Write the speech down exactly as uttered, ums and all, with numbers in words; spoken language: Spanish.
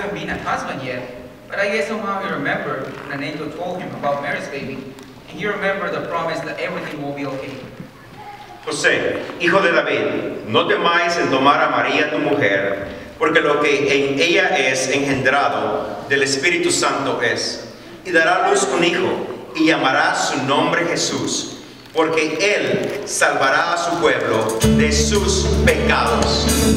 hasn't been a husband yet, but I guess somehow he remembered when an angel told him about Mary's baby, and he remembered the promise that everything will be okay. José, hijo de David, no temáis en tomar a María tu mujer, porque lo que en ella es engendrado del Espíritu Santo es, y dará a luz un hijo, y llamará su nombre Jesús, porque él salvará a su pueblo de sus pecados.